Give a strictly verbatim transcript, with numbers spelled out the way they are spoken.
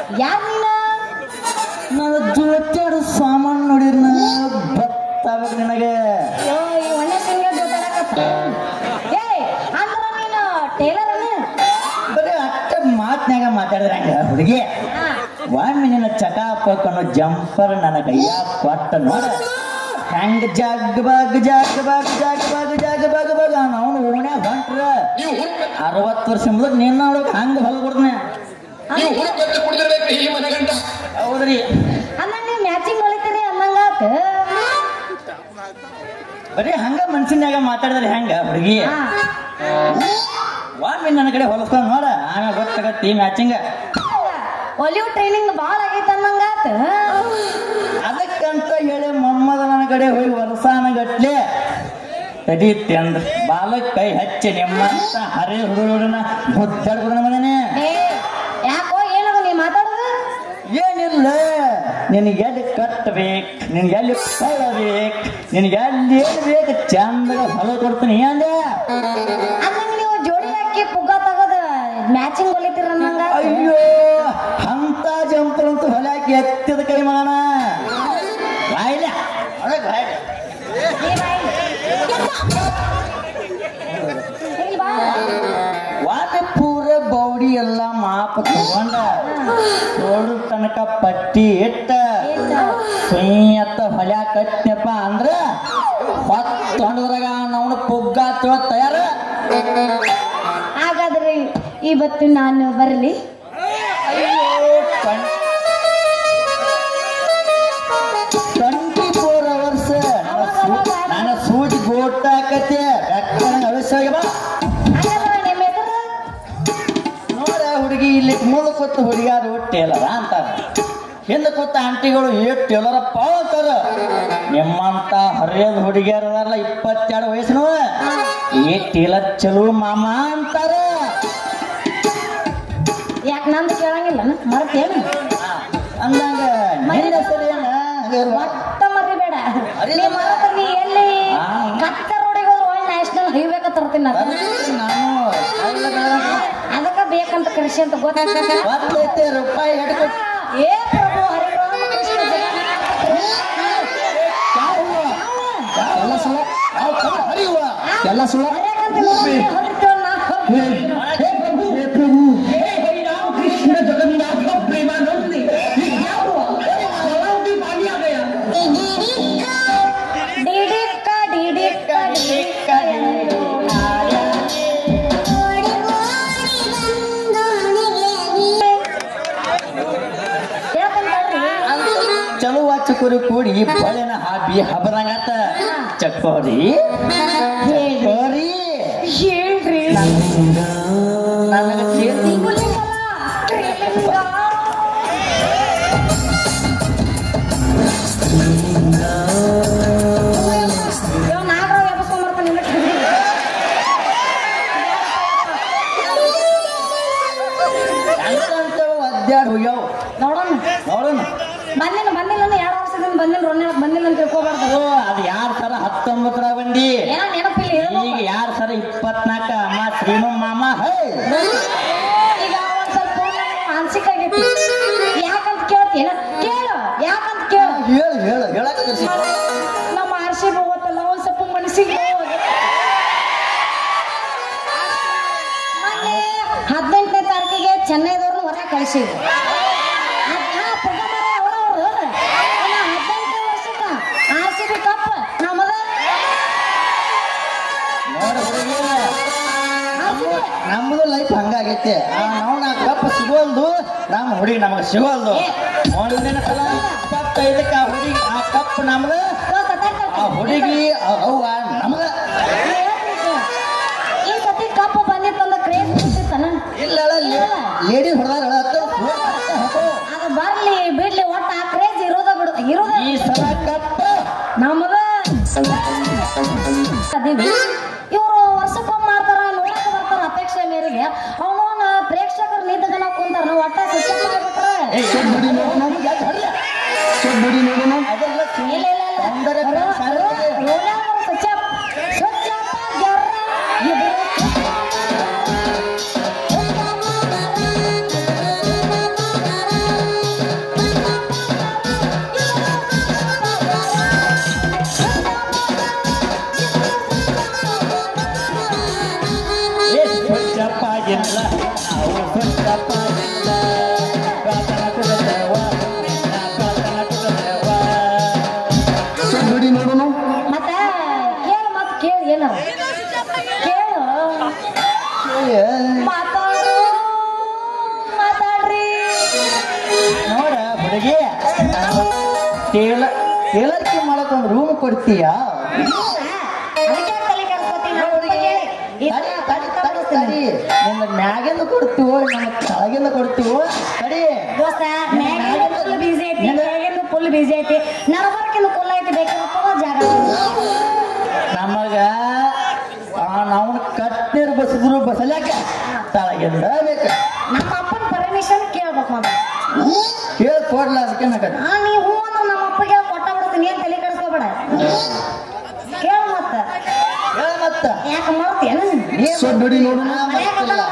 ಯಾರು ನೀನು ನಾನು ಜೋತಾಡು ಸಾಮಾನು ನೋಡಿದ್ನ ಗೊತ್ತಾಗಬೇಕು ನಿನಗೆ ಅಯ್ಯೋ ಈ ಒಳ್ಳೆ ಸಿಂಗ ಜೊತೆಡಕತ್ತ ಏ ಅಂದ್ರ ನೀನು ಟೇಲರ್ ಅನ್ನ ಬರೀ ಅಷ್ಟ ಮಾತ್ನ್ಯಾಗ ಮಾತಾಡಿದ್ರೆ ಹಂಗ ಹುಡುಗಿ ಒಮ್ಮೆ ನಿನ್ನ ಚಕಾಪಕ್ ಅನ್ನೋ ಜಂಪರ್ ನನ್ನ ಕೈಯ ಕೊಟ್ಟ ನೋಡ ಹೆಂಗ ಜಗ್ ಬಗ್ ಜಗ್ ಬಗ್ ಜಗ್ ಬಗ್ ಜಗ್ ಬಗ್ ಬಗ್ ಅವನು ಓಣ್ಯಾಗ ಹೊಂಟ್ರ ಅರವತ್ತು ವರ್ಷ ಮುಂದಕ್ಕೆ ನಿನ್ನ ನೋಡಕ್ ಹಂಗ ಹೊಲ ಕೊಡ್ತಾನೆ ಹೌದ್ರಿ ಅನ್ನ ನೀವು ಮ್ಯಾಚಿಂಗ್ ಹೊಳಿತೀರಿ ಅನ್ನಂಗಾತ ಬರೀ ಹಂಗ ಮನ್ಸಿನ್ಯಾಗ ಮಾತಾಡಿದ್ರೆ ಹೆಂಗ ಹುಡುಗಿ ಒಮ್ಮೆ ನನ್ನ ಕಡೆ ಹೊಲಸ್ಕೊಂಡ್ ನೋಡ ಆಮೇಲೆ ಗೊತ್ತಾಗತ್ತಿ ಮ್ಯಾಚಿಂಗ ಒಲಿವ್ ಟ್ರೈನಿಂಗ್ ಭಾಳ ಆಗೈತೆ ಅನ್ನಂಗಾತ ಅದಕ್ಕಂತ ಹೇಳಿ ಮೊಮ್ಮದ ನನ್ನ ಕಡೆ ಹೋಗಿ ವರ್ಷಾನ ಗಟ್ಲೆ ತಡೀತಿ ಅಂದ್ರ ಬಾಲಕ್ ಕೈ ಹಚ್ಚಿ ನಿಮ್ಮಂತ ಹರಿ ಹುಡುಗನ ಮುದ್ದಾಡ್ಕೊಂಡು ಮನೇನೆ ಏ ಯಾಕೋ ಏನದು ನೀ ಮಾತಾಡೋದು ಏನಿಲ್ಲ ನಿನಗೆ ಎಲ್ಲಿ ಕಟ್ಟಬೇಕು ನಿನ್ಗೆ ಎಲ್ಲಿ ಕೊಳ್ಳಬೇಕು ನಿನಗೆ ಎಲ್ಲಿ ಬೇಕು ಚಂದಾಗ ಹೊಲ ಕೊಡ್ತೀನಿ ಅಂದೆ ಅನ್ನಂಗ ನೀವು ಜೋಡಿ ಹಾಕಿ ಪುಗ್ಗ ತಗದ ಮ್ಯಾಚಿಂಗ್ ಹೊಲಿತೀರ ಅನ್ನಂಗ ಅಯ್ಯೋ ಅಂತ ಜಂಪರ್ ಅಂತೂ ಹೊಲ ಹಾಕಿ ಎತ್ತಿದ ಕೈ ಮಾಡ ಬಾಯಿಲ್ಲ ಒಳಗೆ ಬಾಯಿಲ್ಲ ವಾಟೆ ಪೂರ ಬೌಡಿ ಎಲ್ಲ ಮಾಪ ತಗೊಂಡ ನೋಡು ತನಕ ಪಟ್ಟಿ ಇಟ್ಟ ಸುಯ್ಯತ್ತ ಹೊಲ ಕಟ್ನಪ್ಪ ಅಂದ್ರ ಹೊತ್ತೊಂಡದ್ರಾಗ ನಾವು ಪುಗ್ಗ ತೊಳ ತಯಾರ ಹಾಗಾದ್ರೆ ಇವತ್ತು ನಾನು ಬರಲಿ ಟ್ವೆಂಟಿ ಫೋರ್ ಅವರ್ಸ್ ನನ್ನ ಸೂಜಿ ಗೋಟ ಹಾಕತ್ತೆ ಅವಶ್ಯ ಬಾ ನಿಮ್ಮ ಹೆಸರು ನೋಡ ಹುಡುಗಿ ಇಲ್ಲಿ ಮುಂದೆ ಕೂತ ಹುಡುಗಿಯಾರು ಟೇಲರ ಅಂತಾರ ಹಿಂದೆ ಕೂತ ಆಂಟಿಗಳು ಏ ಟೇಲರಪ್ಪ ಅಂತಾರ ನಿಮ್ಮಂತ ಹರಿಯದ ಹುಡುಗಿಯರಲ್ಲ ಇಪ್ಪತ್ತೆರಡು ವಯಸ್ಸಿನ ಏ ಟೇಲರ್ ಚಲೋ ಮಾಮ ಅಂತಾರ ಯಾಕೆ ನಂದು ಕೇಳಂಗಿಲ್ಲ ಮರ್ತೇನು ಅಂದಂಗ ನಿನ್ನ ಹೆಸರು ಏನ ಒಟ್ಟ ಮರಿಬೇಡ ನೀ ಮರತ ನೀ ಎಲ್ಲಿ ಕತ್ತ ರೋಡಿಗೆ ಹೋದ್ರೆ ಒಳ್ಳೆ ನ್ಯಾಷನಲ್ ಹೈವೇ ತರ್ತೀನಿ ನಾನು ಅದಕ್ಕ ಬೇಕಂತ ಕೃಷಿ ಅಂತ ಗೊತ್ತಾಗ್ತದೆ ಗೊತ್ತೈತೆ ರೂಪಾಯಿ ಹಿಡ್ಕೊ ಏ ಪ್ರಭು ಹರಿರಾಮ ಕೃಷ್ಣ ಎಲ್ಲ ಸುಳ್ಳ ಹರಿಯುವ ಎಲ್ಲ ಸುಳ್ಳ ಕೃಷ್ಣ ಜಗನ್ನಾಥ ಪ್ರೇಮಾನಂದಿ ಡಿಡಿಕ್ಕ ಡಿಡಿಕ್ಕ ಡಿಡಿಕ್ಕ ಎಂದು ಚಲೋ ಚಕೋರಿ ಕೂಡಿ ಬಳೆನ ಹಾಬಿ ಹಬ್ಬದಂಗತ್ತ ಚಕೋರಿ ಚಕೋರಿ ಹೇಳ್ರಿ ನನಗೆ ಸೇರಿ ನಾಗರಾವ್ ಎಬ್ಸ್ಕೊಂಡ್ಬರ್ತಾನೆ ಅಂತ ಅದ್ಯಾಡ್ ಹೋಗ್ಯಾವ ನೋಡೋಣ ನೋಡೋಣ ಬಂದಿಲ್ಲ ಬಂದಿಲ್ಲ ಎರಡು ವರ್ಷದಿಂದ ಬಂದಿಲ್ಲ ರೊಣ್ಣ ಬಂದಿಲ್ಲ ಅಂತ ತಿಳ್ಕೊಬಾರ್ದು ಓ ಅದು ಯಾರ ಸರ ಹತ್ತೊಂಬತ್ತರ ಬಂದಿ ಏನೋ ನೆನಪಿಲ್ಲ ಈಗ ಯಾರ ಸರ ಇಪ್ಪತ್ನಾಲ್ಕ ಅಮ್ಮ ಶ್ರೀನು ಮಾಮ ಹೇ ಈಗ ಒಂದ್ ಸ್ವಲ್ಪ ಮಾನಸಿಕ ಆಗೈತಿ ಯಾಕಂತ ಕೇಳ್ತೀನ ಕೇಳು ಯಾಕಂತ ಕೇಳು ಹೇಳು ಹೇಳು ಹೇಳಕ್ ಕರ್ಸಿ ನಮ್ಮ ಆರ್ಸಿ ಹೋಗತ್ತಲ್ಲ ಒಂದ್ ಸ್ವಲ್ಪ ಮನಸ್ಸಿಗೆ ಮೊನ್ನೆ ಹದಿನೆಂಟನೇ ತಾರೀಕಿಗೆ ಚೆನ್ನೈದವ್ರನ್ನ ಹೊರ ಕಳಿಸಿದ್ರು ಹದಿನೆಂಟು ವರ್ಷಕ್ಕ ಆರ್ ಸಿ ಬಿ ಕಪ್ ನಮ್ಮದ ನಮ್ಮದು ಲೈಫ್ ಹಂಗಾಗೈತೆ ನಾವು ನಾ ಕಪ್ ಸಿಗೋಲ್ದು ನಮ್ಮ ಹುಡುಗಿ ನಮಗೆ ಸಿಗೋಲ್ದು ಒಂದಿನ ಸಲ ಇಪ್ಪತ್ತೈದಕ್ಕೆ ಆ ಹುಡುಗಿ ಆ ಕಪ್ ನಮ್ದು ಆ ಹುಡುಗಿ ಅವ್ವ ನಮಗ ಈ ಸತಿ ಕಪ್ ಬಂದಿತ್ತಂದ ಕ್ರೇಜ್ ಬಿಡ್ತಿತ್ತನ ಇಲ್ಲ ಲೇಡಿ ಹೊಡೆದಾರ ಅದು ಬರ್ಲಿ ಬಿಡ್ಲಿ ಒಟ್ಟ ಆ ಕ್ರೇಜ್ ಇರೋದ ಬಿಡು ಇರೋದ ಈ ಸಲ ಕಪ್ ನಮಗ ಇವರು ವರ್ಷಕ್ಕೊಮ್ಮೆ ಮಾಡ್ತಾರ ನೋಡಕ್ ಬರ್ತಾರ ಅಪೇಕ್ಷೆ ಮೇರೆಗೆ ಅವನವನ್ನ ಪ್ರೇಕ್ಷಕರು ನಿಂತಗನ ಕುಂತಾರ ನಾವು ಒಟ್ಟ ಇಲ್ಲ ಇಲ್ಲ ಇಲ್ಲ ಸ್ವಚ್ಛ ಸ್ವಚ್ಛಪ್ಪ ಜರ್ರ ಹುಡುಗಿ ಟೇಲ ಟೇಲರ್ಕಿ ಮಾಡಕ್ ಒಂದು ರೂಮ್ ಕೊಡ್ತೀಯಾ? ಅದಕ್ಕೆ ತಲೆ ಕೆಡ್ಸ್ಕೊತೀನಿ ನಾವು ಹುಡುಗಿ ನಿನ್ನ ಮ್ಯಾಗಿಂದ ಕೊಡ್ತೀವೋ ನನ್ನ ಕೆಳಗಿಂದ ಕೊಡ್ತೀವೋ ಸರಿ ದೋಸ್ತ ಮ್ಯಾಗಿಂದ ಫುಲ್ ಬಿಸಿ ಐತಿ ಮ್ಯಾಗಿಂದ ಫುಲ್ ಬಿಸಿ ಐತಿ ನಡಬರ್ಕಿಂದ ಫುಲ್ ಐತಿ ಬೇಕಪ್ಪ ಜಾಗ ನಮಗ ನಾವು ಕಟ್ಟಿರ್ ಬಸಿದ್ರು ಬಸಲ್ಯಾಕ ತಳಗಿಂದ ಬೇಕು. ನಮ್ಮ ಅಪ್ಪನ ಪರ್ಮಿಷನ್ ಕೇಳ್ಬೇಕು ಮಾಮ ಕೇಳಿ ಕೊಡ್ಲ ಅದಕ್ಕೆ ನಾ ಹಾ ನೀ ಹೂ ಅಂದ್ರೆ ನಮ್ಮ ಅಪ್ಪಗೆ ಕೊಟ್ಟ ಬಿಡ್ತೀನಿ ಏನ್ ತಲೆ ಕೆಡಿಸ್ಕೋಬೇಡ ಕೇಳ ಮತ್ತ ಹೇಳ ಮತ್ತ ಯಾಕೆ ಮಾಡ್ತೀಯನ ಸೊಡ್ಡಿ ನೋಡು ಮನ್ಯಾಗ